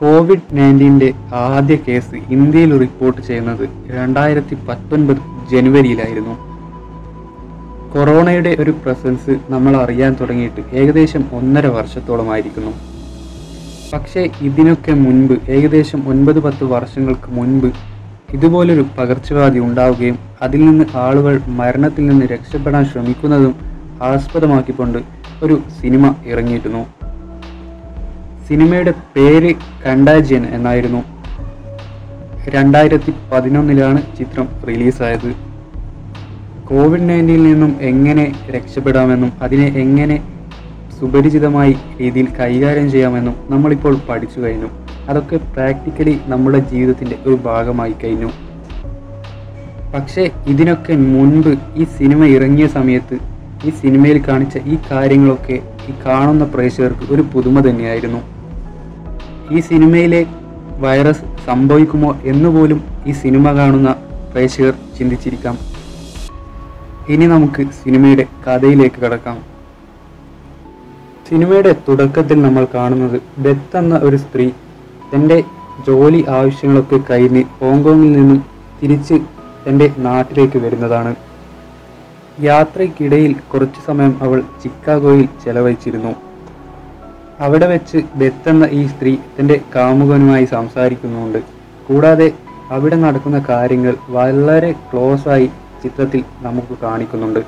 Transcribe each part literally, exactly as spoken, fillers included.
Covid നയൻറ്റീൻ്റെ ആദ്യ case ഇന്ത്യയിൽ report ചെയ്യുന്നത് രണ്ടായിരത്തി പത്തൊൻപത് ജനുവരിയിലായിരുന്നു. കൊറോണയുടെ ഒരു പ്രസൻസ് നമ്മൾ അറിയാൻ തുടങ്ങിയിട്ട് ഏകദേശം ഒന്നര വർഷത്തോളമായിരിക്കുന്നു. പക്ഷേ ഇതിനൊക്കെ മുൻപ് ഏകദേശം ഒൻപത് പത്ത് വർഷങ്ങൾക്ക് മുൻപ് ഇതുപോലൊരു പകർച്ചവ്യാധി ഉണ്ടാവുകയും അതിൽ നിന്ന് ആളുകൾ മരണത്തിൽ നിന്ന് രക്ഷപ്പെടാൻ ശ്രമിക്കുന്നതും ആസ്പദമാക്കിക്കൊണ്ട് ഒരു സിനിമ ഇറങ്ങിയിരുന്നു. സിനിമയുടെ പേര് കണ്ടാജിയൻ എന്നായിരുന്നു. രണ്ടായിരത്തി പതിനൊന്നിലാണ് ചിത്രം റിലീസായത്. കോവിഡ് നയൻറ്റീനിൽ നിന്നും എങ്ങനെ രക്ഷപ്പെടാമെന്നും അതിനെ എങ്ങനെ സുപരിചിതമായി രീതിയിൽ കൈകാര്യം ചെയ്യാമെന്നും നമ്മളിപ്പോൾ പഠിച്ചു കഴിഞ്ഞു. അതൊക്കെ പ്രാക്ടിക്കലി നമ്മുടെ ജീവിതത്തിൻ്റെ ഒരു ഭാഗമായി കഴിഞ്ഞു. പക്ഷേ ഇതിനൊക്കെ മുൻപ് ഈ സിനിമ ഇറങ്ങിയ സമയത്ത് ഈ സിനിമയിൽ കാണിച്ച ഈ കാര്യങ്ങളൊക്കെ ഈ കാണുന്ന പ്രേക്ഷകർക്ക് ഒരു പുതുമ തന്നെയായിരുന്നു. ഈ സിനിമയിലെ വൈറസ് സംഭവിക്കുമോ എന്നുപോലും ഈ സിനിമ കാണുന്ന പ്രേക്ഷകർ ചിന്തിച്ചിരിക്കാം. ഇനി നമുക്ക് സിനിമയുടെ കഥയിലേക്ക് കടക്കാം. സിനിമയുടെ തുടക്കത്തിൽ നമ്മൾ കാണുന്നത് ബെത്ത് എന്ന ഒരു സ്ത്രീ തൻ്റെ ജോലി ആവശ്യങ്ങളൊക്കെ കഴിഞ്ഞ് ഹോങ്കോങ്ങിൽ നിന്നും തിരിച്ച് തൻ്റെ നാട്ടിലേക്ക് വരുന്നതാണ്. യാത്രയ്ക്കിടയിൽ കുറച്ചു സമയം അവൾ ചിക്കാഗോയിൽ ചെലവഴിച്ചിരുന്നു. അവിടെ വെച്ച് ബെത്ത് എന്ന ഈ സ്ത്രീ തൻ്റെ കാമുകനുമായി സംസാരിക്കുന്നുണ്ട്. കൂടാതെ അവിടെ നടക്കുന്ന കാര്യങ്ങൾ വളരെ ക്ലോസായി ചിത്രത്തിൽ നമുക്ക് കാണിക്കുന്നുണ്ട്.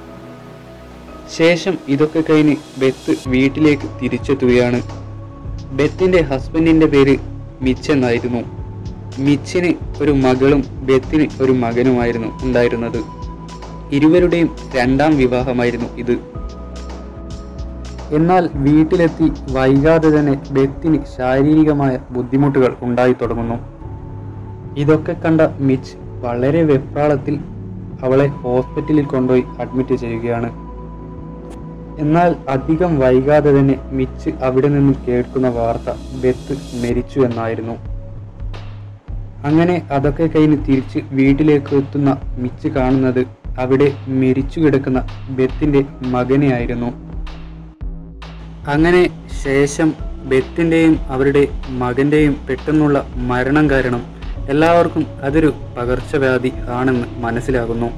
ശേഷം ഇതൊക്കെ കഴിഞ്ഞ് ബെത്ത് വീട്ടിലേക്ക് തിരിച്ചെത്തുകയാണ്. ബെത്തിൻ്റെ ഹസ്ബൻഡിൻ്റെ പേര് മിച്ച് എന്നായിരുന്നു. മിച്ചിന് ഒരു മകളും ബെത്തിന് ഒരു മകനുമായിരുന്നു ഉണ്ടായിരുന്നത്. ഇരുവരുടെയും രണ്ടാം വിവാഹമായിരുന്നു ഇത്. എന്നാൽ വീട്ടിലെത്തി വൈകാതെ തന്നെ ബെത്തിന് ശാരീരികമായ ബുദ്ധിമുട്ടുകൾ ഉണ്ടായി തുടങ്ങുന്നു. ഇതൊക്കെ കണ്ട മിച്ച് വളരെ വെപ്രാളത്തിൽ അവളെ ഹോസ്പിറ്റലിൽ കൊണ്ടുപോയി അഡ്മിറ്റ് ചെയ്യുകയാണ്. എന്നാൽ അധികം വൈകാതെ തന്നെ മിച്ച് അവിടെ നിന്നും കേൾക്കുന്ന വാർത്ത ബെത്ത് മരിച്ചു എന്നായിരുന്നു. അങ്ങനെ അതൊക്കെ കഴിഞ്ഞ് തിരിച്ച് വീട്ടിലേക്ക് എത്തുന്ന മിച്ച് കാണുന്നത് അവിടെ മരിച്ചു കിടക്കുന്ന ബെത്തിൻ്റെ മകനെയായിരുന്നു. അങ്ങനെ ശേഷം ബെത്തിൻ്റെയും അവരുടെ മകൻ്റെയും പെട്ടെന്നുള്ള മരണം കാരണം എല്ലാവർക്കും അതൊരു പകർച്ചവ്യാധി ആണെന്ന് മനസ്സിലാകുന്നു.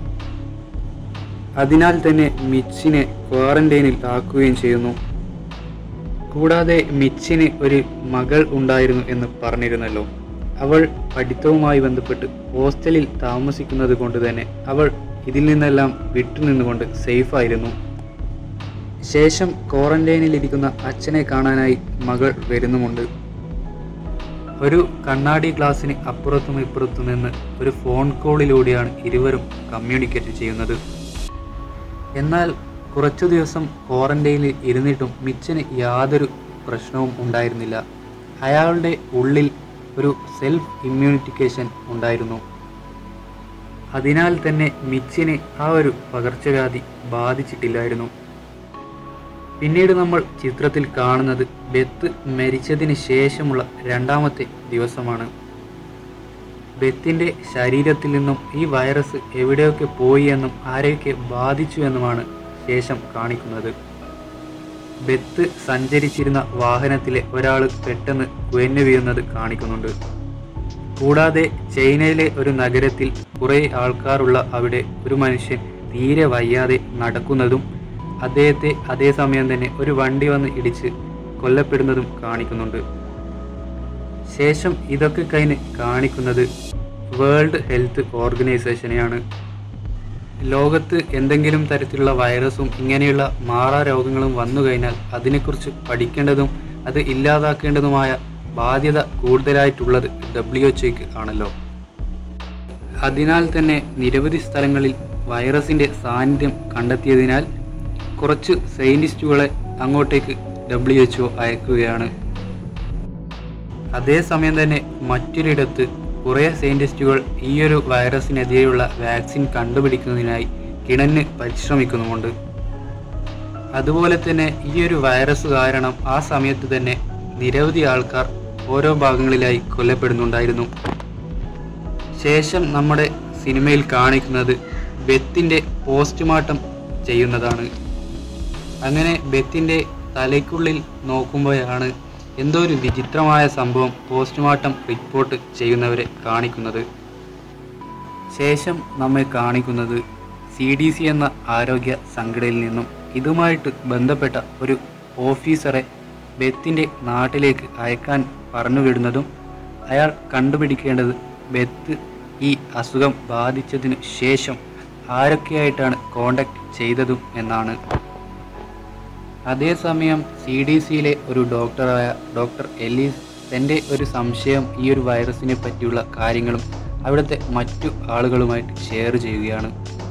അതിനാൽ തന്നെ മിച്ചിനെ ക്വാറന്റൈനിൽ ആക്കുകയും ചെയ്യുന്നു. കൂടാതെ മിച്ചിന് ഒരു മകൾ ഉണ്ടായിരുന്നു എന്ന് പറഞ്ഞിരുന്നല്ലോ. അവൾ പഠിത്തവുമായി ബന്ധപ്പെട്ട് ഹോസ്റ്റലിൽ താമസിക്കുന്നത് കൊണ്ട് തന്നെ അവൾ ഇതിൽ നിന്നെല്ലാം വിട്ടുനിന്നുകൊണ്ട് സേഫായിരുന്നു. ശേഷം ക്വാറന്റൈനിലിരിക്കുന്ന അച്ഛനെ കാണാനായി മകൾ വരുന്നുമുണ്ട്. ഒരു കണ്ണാടി ഗ്ലാസിന് അപ്പുറത്തും ഇപ്പുറത്തും നിന്ന് ഒരു ഫോൺ കോളിലൂടെയാണ് ഇരുവരും കമ്മ്യൂണിക്കേറ്റ് ചെയ്യുന്നത്. എന്നാൽ കുറച്ചു ദിവസം ക്വാറന്റൈനിൽ ഇരുന്നിട്ടും മിച്ചിന് യാതൊരു പ്രശ്നവും ഉണ്ടായിരുന്നില്ല. അയാളുടെ ഉള്ളിൽ ഒരു സെൽഫ് ഇമ്മ്യൂണിറ്റിക്കേഷൻ ഉണ്ടായിരുന്നു. അതിനാൽ തന്നെ മിച്ചിനെ ആ ഒരു പകർച്ചവ്യാധി ബാധിച്ചിട്ടില്ലായിരുന്നു. പിന്നീട് നമ്മൾ ചിത്രത്തിൽ കാണുന്നത് ബെത്ത് മരിച്ചതിന് ശേഷമുള്ള രണ്ടാമത്തെ ദിവസമാണ്. ബെത്തിൻ്റെ ശരീരത്തിൽ നിന്നും ഈ വൈറസ് എവിടെയൊക്കെ പോയി എന്നും ആരെയൊക്കെ ബാധിച്ചു എന്നുമാണ് ശേഷം കാണിക്കുന്നത്. ബെത്ത് സഞ്ചരിച്ചിരുന്ന വാഹനത്തിലെ ഒരാൾ പെട്ടെന്ന് കുഴഞ്ഞു വീഴുന്നത് കാണിക്കുന്നുണ്ട്. കൂടാതെ ചൈനയിലെ ഒരു നഗരത്തിൽ കുറേ ആൾക്കാരുള്ള അവിടെ ഒരു മനുഷ്യൻ തീരെ വയ്യാതെ നടക്കുന്നതും അദ്ദേഹത്തെ അതേസമയം തന്നെ ഒരു വണ്ടി വന്ന് ഇടിച്ച് കൊല്ലപ്പെടുന്നതും കാണിക്കുന്നുണ്ട്. ശേഷം ഇതൊക്കെ കഴിഞ്ഞ് കാണിക്കുന്നത് വേൾഡ് ഹെൽത്ത് ഓർഗനൈസേഷനെയാണ്. ലോകത്ത് എന്തെങ്കിലും തരത്തിലുള്ള വൈറസും ഇങ്ങനെയുള്ള മാറാ രോഗങ്ങളും വന്നു കഴിഞ്ഞാൽ അതിനെക്കുറിച്ച് പഠിക്കേണ്ടതും അത് ഇല്ലാതാക്കേണ്ടതുമായ ബാധ്യത കൂടുതലായിട്ടുള്ളത് ഡബ്ല്യു എച്ച് ഒക്ക് ആണല്ലോ. അതിനാൽ തന്നെ നിരവധി സ്ഥലങ്ങളിൽ വൈറസിൻ്റെ സാന്നിധ്യം കണ്ടെത്തിയതിനാൽ കുറച്ച് സയൻറ്റിസ്റ്റുകളെ അങ്ങോട്ടേക്ക് ഡബ്ല്യു എച്ച് ഒ അയക്കുകയാണ്. അതേസമയം തന്നെ മറ്റൊരിടത്ത് കുറേ സയൻറ്റിസ്റ്റുകൾ ഈയൊരു വൈറസിനെതിരെയുള്ള വാക്സിൻ കണ്ടുപിടിക്കുന്നതിനായി കിണഞ്ഞ് പരിശ്രമിക്കുന്നുമുണ്ട്. അതുപോലെ തന്നെ ഈയൊരു വൈറസ് കാരണം ആ സമയത്ത് തന്നെ നിരവധി ആൾക്കാർ ഓരോ ഭാഗങ്ങളിലായി കൊല്ലപ്പെടുന്നുണ്ടായിരുന്നു. ശേഷം നമ്മുടെ സിനിമയിൽ കാണിക്കുന്നത് ബെത്തിൻ്റെ പോസ്റ്റ്മോർട്ടം ചെയ്യുന്നതാണ്. അങ്ങനെ ബെത്തിൻ്റെ തലയ്ക്കുള്ളിൽ നോക്കുമ്പോഴാണ് എന്തോ ഒരു വിചിത്രമായ സംഭവം പോസ്റ്റ്മോർട്ടം റിപ്പോർട്ട് ചെയ്യുന്നവരെ കാണിക്കുന്നത്. ശേഷം നമ്മെ കാണിക്കുന്നത് സി ഡി സി എന്ന ആരോഗ്യ സംഘടനയിൽ നിന്നും ഇതുമായിട്ട് ബന്ധപ്പെട്ട ഒരു ഓഫീസറെ ബെത്തിൻ്റെ നാട്ടിലേക്ക് അയക്കാൻ പറഞ്ഞുവിടുന്നതും അയാൾ കണ്ടുപിടിക്കേണ്ടത് ബെത്ത് ഈ അസുഖം ബാധിച്ചതിനു ശേഷം ആരൊക്കെയായിട്ടാണ് കോണ്ടാക്ട് ചെയ്തതും എന്നാണ്. അതേസമയം സി ഡി സിയിലെ ഒരു ഡോക്ടറായ ഡോക്ടർ എലീസ് തൻ്റെ ഒരു സംശയം ഈ ഒരു വൈറസിനെ പറ്റിയുള്ള കാര്യങ്ങളും അവിടുത്തെ മറ്റു ആളുകളുമായിട്ട് ഷെയർ ചെയ്യുകയാണ്.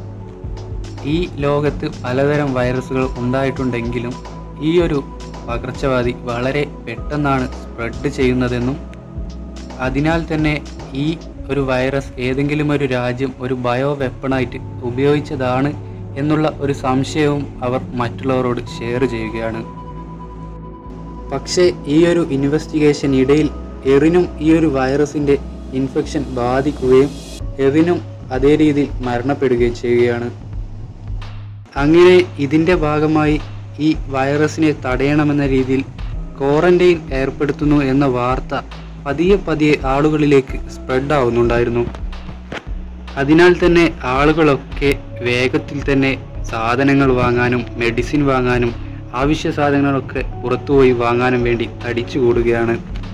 ഈ ലോകത്ത് പലതരം വൈറസുകൾ ഉണ്ടായിട്ടുണ്ടെങ്കിലും ഈ ഒരു പകർച്ചവ്യാധി വളരെ പെട്ടെന്നാണ് സ്പ്രെഡ് ചെയ്യുന്നതെന്നും അതിനാൽ തന്നെ ഈ ഒരു വൈറസ് ഏതെങ്കിലും ഒരു രാജ്യം ഒരു ബയോ വെപ്പണായിട്ട് ഉപയോഗിച്ചതാണ് എന്നുള്ള ഒരു സംശയവും അവർ മറ്റുള്ളവരോട് ഷെയർ ചെയ്യുകയാണ്. പക്ഷേ ഈ ഒരു ഇൻവെസ്റ്റിഗേഷൻ ഇടയിൽ എറിനും ഈ ഒരു വൈറസിൻ്റെ ഇൻഫെക്ഷൻ ബാധിക്കുകയും എറിനും അതേ രീതിയിൽ മരണപ്പെടുകയും ചെയ്യുകയാണ്. അങ്ങനെ ഇതിൻ്റെ ഭാഗമായി ഈ വൈറസിനെ തടയണമെന്ന രീതിയിൽ ക്വാറന്റൈൻ ഏർപ്പെടുത്തുന്നു എന്ന വാർത്ത പതിയെ പതിയെ ആളുകളിലേക്ക് സ്പ്രെഡ് ആവുന്നുണ്ടായിരുന്നു. അതിനാൽ തന്നെ ആളുകളൊക്കെ വേഗത്തിൽ തന്നെ സാധനങ്ങൾ വാങ്ങാനും മെഡിസിൻ വാങ്ങാനും ആവശ്യ സാധനങ്ങളൊക്കെ പുറത്തുപോയി വാങ്ങാനും വേണ്ടി തടിച്ചുകൂടുകയാണ്.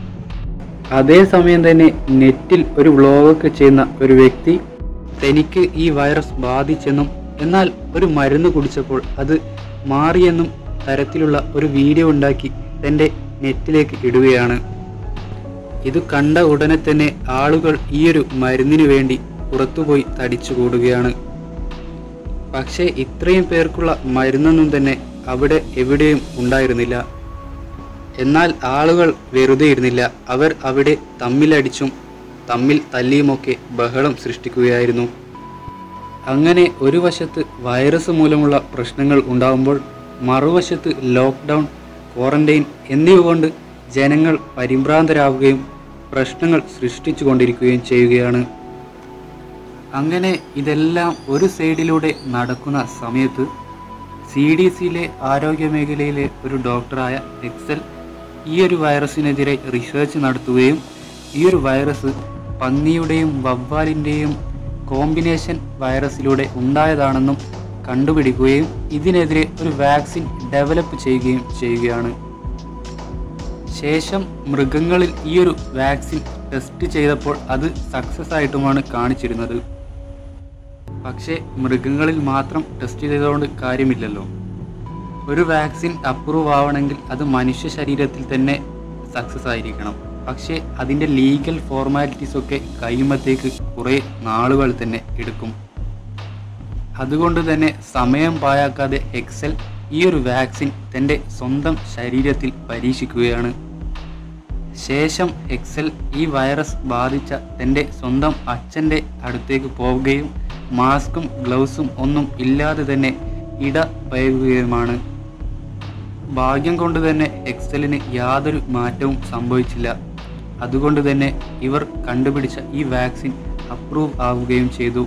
അതേസമയം തന്നെ നെറ്റിൽ ഒരു വ്ലോഗൊക്കെ ചെയ്യുന്ന ഒരു വ്യക്തി തനിക്ക് ഈ വൈറസ് ബാധിച്ചെന്നും എന്നാൽ ഒരു മരുന്ന് കുടിച്ചപ്പോൾ അത് മാറിയെന്നും തരത്തിലുള്ള ഒരു വീഡിയോ ഉണ്ടാക്കി തൻ്റെ നെറ്റിലേക്ക് ഇടുകയാണ്. ഇത് കണ്ട ഉടനെ തന്നെ ആളുകൾ ഈ ഒരു മരുന്നിനു വേണ്ടി പുറത്തുപോയി തടിച്ചുകൂടുകയാണ്. പക്ഷേ ഇത്രയും പേർക്കുള്ള മരുന്നൊന്നും തന്നെ അവിടെ എവിടെയും ഉണ്ടായിരുന്നില്ല. എന്നാൽ ആളുകൾ വെറുതെ ഇരുന്നില്ല. അവർ അവിടെ തമ്മിലടിച്ചും തമ്മിൽ തല്ലിയുമൊക്കെ ബഹളം സൃഷ്ടിക്കുകയായിരുന്നു. അങ്ങനെ ഒരു വശത്ത് വൈറസ് മൂലമുള്ള പ്രശ്നങ്ങൾ ഉണ്ടാകുമ്പോൾ മറുവശത്ത് ലോക്ക്ഡൗൺ, ക്വാറന്റൈൻ എന്നിവ കൊണ്ട് ജനങ്ങൾ പരിഭ്രാന്തരാകുകയും പ്രശ്നങ്ങൾ സൃഷ്ടിച്ചു കൊണ്ടിരിക്കുകയും ചെയ്യുകയാണ്. അങ്ങനെ ഇതെല്ലാം ഒരു സൈഡിലൂടെ നടക്കുന്ന സമയത്ത് സി ഡി സിയിലെ ആരോഗ്യ മേഖലയിലെ ഒരു ഡോക്ടറായ എക്സൽ ഈ ഒരു വൈറസിനെതിരെ റിസർച്ച് നടത്തുകയും ഈ ഒരു വൈറസ് പന്നിയുടെയും വവ്വാലിൻ്റെയും കോമ്പിനേഷൻ വൈറസിലൂടെ ഉണ്ടായതാണെന്നും കണ്ടുപിടിക്കുകയും ഇതിനെതിരെ ഒരു വാക്സിൻ ഡെവലപ്പ് ചെയ്യുകയും ചെയ്യുകയാണ്. ശേഷം മൃഗങ്ങളിൽ ഈ ഒരു വാക്സിൻ ടെസ്റ്റ് ചെയ്തപ്പോൾ അത് സക്സസ് ആയിട്ടുമാണ് കാണിച്ചിരുന്നത്. പക്ഷേ മൃഗങ്ങളിൽ മാത്രം ടെസ്റ്റ് ചെയ്തതുകൊണ്ട് കാര്യമില്ലല്ലോ. ഒരു വാക്സിൻ അപ്രൂവ് ആവണമെങ്കിൽ അത് മനുഷ്യ ശരീരത്തിൽ തന്നെ സക്സസ് ആയിരിക്കണം. പക്ഷേ അതിൻ്റെ ലീഗൽ ഫോർമാലിറ്റീസ് ഒക്കെ കഴിയുമ്പോഴത്തേക്ക് കുറേ നാളുകൾ തന്നെ എടുക്കും. അതുകൊണ്ട് തന്നെ സമയം പാഴാക്കാതെ എക്സൽ ഈ ഒരു വാക്സിൻ തൻ്റെ സ്വന്തം ശരീരത്തിൽ പരീക്ഷിക്കുകയാണ്. ശേഷം എക്സൽ ഈ വൈറസ് ബാധിച്ച തൻ്റെ സ്വന്തം അച്ഛൻ്റെ അടുത്തേക്ക് പോവുകയും മാസ്കും ഗ്ലൗസും ഒന്നും ഇല്ലാതെ തന്നെ ഇടപഴകുകയുമാണ്. ഭാഗ്യം കൊണ്ട് തന്നെ എക്സലിന് യാതൊരു മാറ്റവും സംഭവിച്ചില്ല. അതുകൊണ്ട് തന്നെ ഇവർ കണ്ടുപിടിച്ച ഈ വാക്സിൻ അപ്രൂവ് ആവുകയും ചെയ്തു.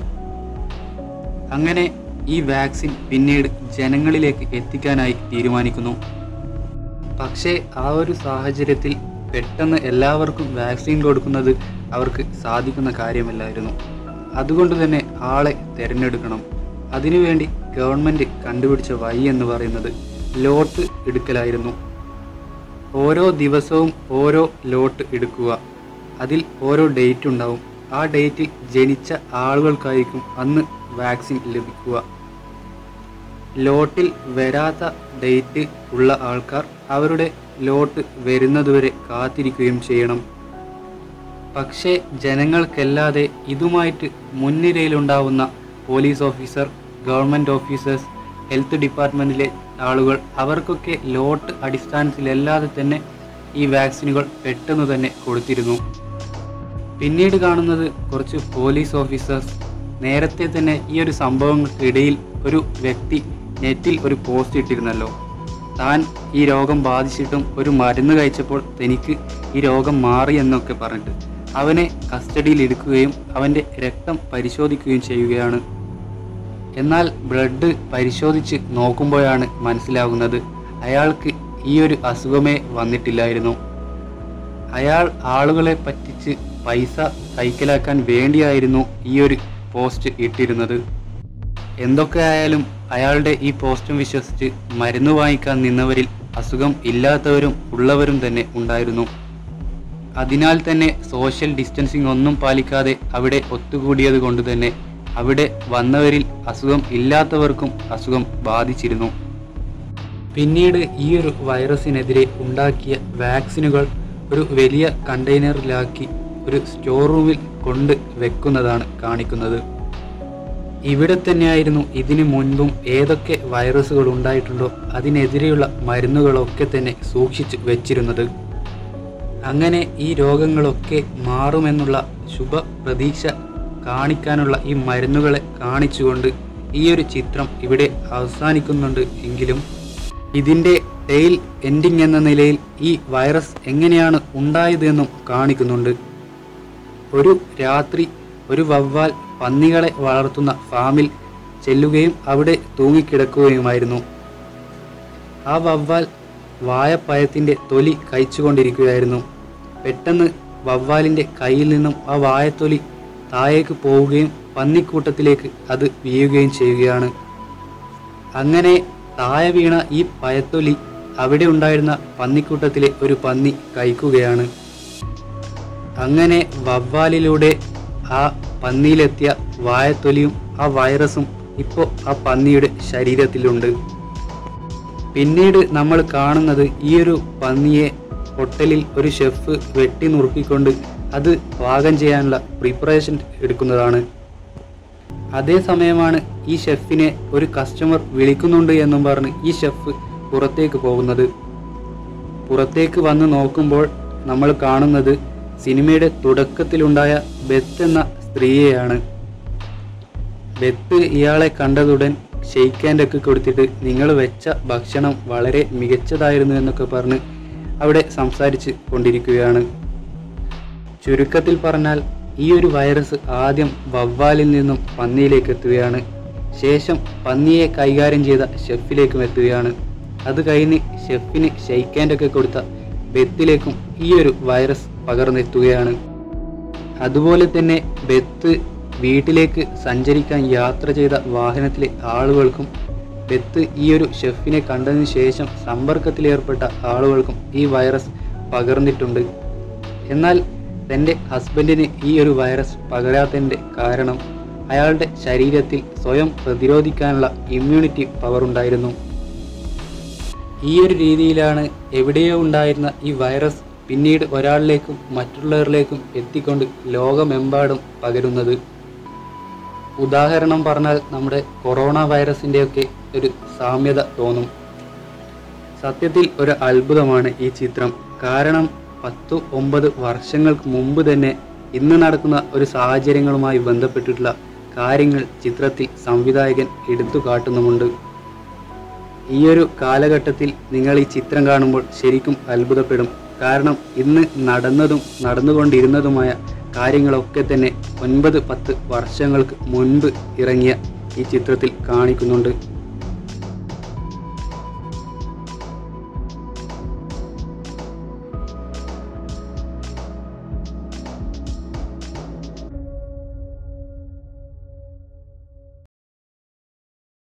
അങ്ങനെ ഈ വാക്സിൻ പിന്നീട് ജനങ്ങളിലേക്ക് എത്തിക്കാനായി തീരുമാനിക്കുന്നു. പക്ഷേ ആ ഒരു സാഹചര്യത്തിൽ പെട്ടെന്ന് എല്ലാവർക്കും വാക്സിൻ കൊടുക്കുന്നത് അവർക്ക് സാധിക്കുന്ന കാര്യമല്ലായിരുന്നു. അതുകൊണ്ട് തന്നെ ആളെ തിരഞ്ഞെടുക്കണം. അതിനുവേണ്ടി ഗവൺമെൻറ് കണ്ടുപിടിച്ച വഴി എന്ന് പറയുന്നത് ലോട്ട് എടുക്കലായിരുന്നു. ഓരോ ദിവസവും ഓരോ ലോട്ട് എടുക്കുക. അതിൽ ഓരോ ഡേറ്റ് ഉണ്ടാവും. ആ ഡേറ്റിൽ ജനിച്ച ആളുകൾക്കായിരിക്കും അന്ന് വാക്സിൻ ലഭിക്കുക. ലോട്ടിൽ വരാത്ത ഡേറ്റ് ഉള്ള ആൾക്കാർ അവരുടെ ലോട്ട് വരുന്നതുവരെ കാത്തിരിക്കുകയും ചെയ്യണം. പക്ഷേ ജനങ്ങൾക്കല്ലാതെ ഇതുമായിട്ട് മുൻനിരയിലുണ്ടാവുന്ന police officer, government officers, health ഡിപ്പാർട്ട്മെൻറ്റിലെ ആളുകൾ അവർക്കൊക്കെ ലോട്ട് അടിസ്ഥാനത്തിലല്ലാതെ തന്നെ ഈ വാക്സിനുകൾ പെട്ടെന്ന് തന്നെ കൊടുത്തിരുന്നു. പിന്നീട് കാണുന്നത് കുറച്ച് പോലീസ് ഓഫീസേഴ്സ് നേരത്തെ തന്നെ ഈ ഒരു സംഭവങ്ങൾക്കിടയിൽ ഒരു വ്യക്തി നെറ്റിൽ ഒരു പോസ്റ്റ് ഇട്ടിരുന്നല്ലോ, താൻ ഈ രോഗം ബാധിച്ചിട്ടും ഒരു മരുന്ന് കഴിച്ചപ്പോൾ തനിക്ക് ഈ രോഗം മാറി എന്നൊക്കെ പറഞ്ഞിട്ട് അവനെ കസ്റ്റഡിയിൽ എടുക്കുകയും അവൻ്റെ രക്തം പരിശോധിക്കുകയും ചെയ്യുകയാണ്. എന്നാൽ ബ്ലഡ് പരിശോധിച്ച് നോക്കുമ്പോഴാണ് മനസ്സിലാകുന്നത് അയാൾക്ക് ഈ ഒരു അസുഖമേ വന്നിട്ടില്ലായിരുന്നു. അയാൾ ആളുകളെ പറ്റിച്ച് പൈസ കൈക്കലാക്കാൻ വേണ്ടിയായിരുന്നു ഈ ഒരു പോസ്റ്റ് ഇട്ടിരുന്നത്. എന്തൊക്കെ ആയാലും അയാളുടെ ഈ പോസ്റ്റും വിശ്വസിച്ച് മരുന്ന് വാങ്ങിക്കാൻ നിന്നവരിൽ അസുഖം ഇല്ലാത്തവരും ഉള്ളവരും തന്നെ ഉണ്ടായിരുന്നു. അതിനാൽ തന്നെ സോഷ്യൽ ഡിസ്റ്റൻസിങ് ഒന്നും പാലിക്കാതെ അവിടെ ഒത്തുകൂടിയത് കൊണ്ട് തന്നെ അവിടെ വന്നവരിൽ അസുഖം ഇല്ലാത്തവർക്കും അസുഖം ബാധിച്ചിരുന്നു. പിന്നീട് ഈ ഒരു വൈറസിനെതിരെ ഉണ്ടാക്കിയ വാക്സിനുകൾ ഒരു വലിയ കണ്ടെയ്നറിലാക്കി ഒരു സ്റ്റോർ റൂമിൽ കൊണ്ട് വെക്കുന്നതാണ് കാണിക്കുന്നത്. ഇവിടെ തന്നെയായിരുന്നു ഇതിനു മുൻപും ഏതൊക്കെ വൈറസുകൾ ഉണ്ടായിട്ടുണ്ടോ അതിനെതിരെയുള്ള മരുന്നുകളൊക്കെ തന്നെ സൂക്ഷിച്ച് വെച്ചിരുന്നത്. അങ്ങനെ ഈ രോഗങ്ങളൊക്കെ മാറുമെന്നുള്ള ശുഭ പ്രതീക്ഷ കാണിക്കാനുള്ള ഈ മരുന്നുകളെ കാണിച്ചുകൊണ്ട് ഈ ഒരു ചിത്രം ഇവിടെ അവസാനിക്കുന്നുണ്ട്. എങ്കിലും ഇതിൻ്റെ ടെയിൽ എൻഡിങ് എന്ന നിലയിൽ ഈ വൈറസ് എങ്ങനെയാണ് ഉണ്ടായതെന്നും കാണിക്കുന്നുണ്ട്. ഒരു രാത്രി ഒരു വവ്വാൽ പന്നികളെ വളർത്തുന്ന ഫാമിൽ ചെല്ലുകയും അവിടെ തൂങ്ങിക്കിടക്കുകയുമായിരുന്നു. ആ വവ്വാൽ വാഴപ്പഴത്തിൻ്റെ തൊലി കഴിച്ചുകൊണ്ടിരിക്കുകയായിരുന്നു. പെട്ടെന്ന് വവ്വാലിൻ്റെ കയ്യിൽ നിന്നും ആ വാഴത്തൊലി താഴേക്ക് പോവുകയും പന്നിക്കൂട്ടത്തിലേക്ക് അത് വീഴുകയും ചെയ്യുകയാണ്. അങ്ങനെ താഴെ വീണ ഈ പഴത്തൊലി അവിടെ ഉണ്ടായിരുന്ന പന്നിക്കൂട്ടത്തിലെ ഒരു പന്നി കഴിക്കുകയാണ്. അങ്ങനെ വവ്വാലിലൂടെ ആ പന്നിയിലെത്തിയ വാഴത്തൊലിയും ആ വൈറസും ഇപ്പോൾ ആ പന്നിയുടെ ശരീരത്തിലുണ്ട്. പിന്നീട് നമ്മൾ കാണുന്നത് ഈ ഒരു പന്നിയെ ഹോട്ടലിൽ ഒരു ഷെഫ് വെട്ടി നുറുക്കിക്കൊണ്ട് അത് പാകം ചെയ്യാനുള്ള പ്രിപ്പറേഷൻ എടുക്കുന്നതാണ്. അതേസമയമാണ് ഈ ഷെഫിനെ ഒരു കസ്റ്റമർ വിളിക്കുന്നുണ്ട് എന്നും പറഞ്ഞ് ഈ ഷെഫ് പുറത്തേക്ക് പോകുന്നത്. പുറത്തേക്ക് വന്ന് നോക്കുമ്പോൾ നമ്മൾ കാണുന്നത് സിനിമയുടെ തുടക്കത്തിലുണ്ടായ ബെത്ത് എന്ന സ്ത്രീയെയാണ്. ബെത്ത് ഇയാളെ കണ്ടതുടൻ ഷെയ്ക്ക് ഹാൻഡൊക്കെ കൊടുത്തിട്ട് നിങ്ങൾ വെച്ച ഭക്ഷണം വളരെ മികച്ചതായിരുന്നു എന്നൊക്കെ പറഞ്ഞ് അവിടെ സംസാരിച്ച് കൊണ്ടിരിക്കുകയാണ്. ചുരുക്കത്തിൽ പറഞ്ഞാൽ ഈ ഒരു വൈറസ് ആദ്യം വവ്വാലിൽ നിന്നും പന്നിയിലേക്ക് എത്തുകയാണ്. ശേഷം പന്നിയെ കൈകാര്യം ചെയ്ത ഷെഫിലേക്കും എത്തുകയാണ്. അത് കഴിഞ്ഞ് ഷെഫിന് ഷെയ്ക്ക് ഹാൻഡൊക്കെ കൊടുത്ത ബെത്തിലേക്കും ഈ ഒരു വൈറസ് പകർന്നെത്തുകയാണ്. അതുപോലെ തന്നെ ബെത്ത് വീട്ടിലേക്ക് സഞ്ചരിക്കാൻ യാത്ര ചെയ്ത വാഹനത്തിലെ ആളുകൾക്കും ബെത്ത് ഈ ഒരു ഷെഫിനെ കണ്ടതിന് ശേഷം സമ്പർക്കത്തിലേർപ്പെട്ട ആളുകൾക്കും ഈ വൈറസ് പകർന്നിട്ടുണ്ട്. എന്നാൽ തൻ്റെ ഹസ്ബൻഡിന് ഈ ഒരു വൈറസ് പകരാത്തതിൻ്റെ കാരണം അയാളുടെ ശരീരത്തിൽ സ്വയം പ്രതിരോധിക്കാനുള്ള ഇമ്മ്യൂണിറ്റി പവർ ഉണ്ടായിരുന്നു. ഈ ഒരു രീതിയിലാണ് എവിടെയോ ഉണ്ടായിരുന്ന ഈ വൈറസ് പിന്നീട് ഒരാളിലേക്കും മറ്റുള്ളവരിലേക്കും എത്തിക്കൊണ്ട് ലോകമെമ്പാടും പകരുന്നത്. ഉദാഹരണം പറഞ്ഞാൽ നമ്മുടെ കൊറോണ വൈറസിൻ്റെയൊക്കെ ഒരു സാമ്യത തോന്നും. സത്യത്തിൽ ഒരു അത്ഭുതമാണ് ഈ ചിത്രം. കാരണം പത്തു ഒമ്പത് വർഷങ്ങൾക്ക് മുമ്പ് തന്നെ ഇന്ന് നടക്കുന്ന ഒരു സാഹചര്യങ്ങളുമായി ബന്ധപ്പെട്ടിട്ടുള്ള കാര്യങ്ങൾ ചിത്രത്തിൽ സംവിധായകൻ എടുത്തു കാട്ടുന്നുമുണ്ട്. ഈ ഒരു കാലഘട്ടത്തിൽ നിങ്ങൾ ഈ ചിത്രം കാണുമ്പോൾ ശരിക്കും അത്ഭുതപ്പെടും. കാരണം ഇന്ന് നടന്നതും നടന്നുകൊണ്ടിരുന്നതുമായ കാര്യങ്ങളൊക്കെ തന്നെ ഒൻപത് പത്ത് വർഷങ്ങൾക്ക് മുൻപ് ഇറങ്ങിയ ഈ ചിത്രത്തിൽ കാണിക്കുന്നുണ്ട്.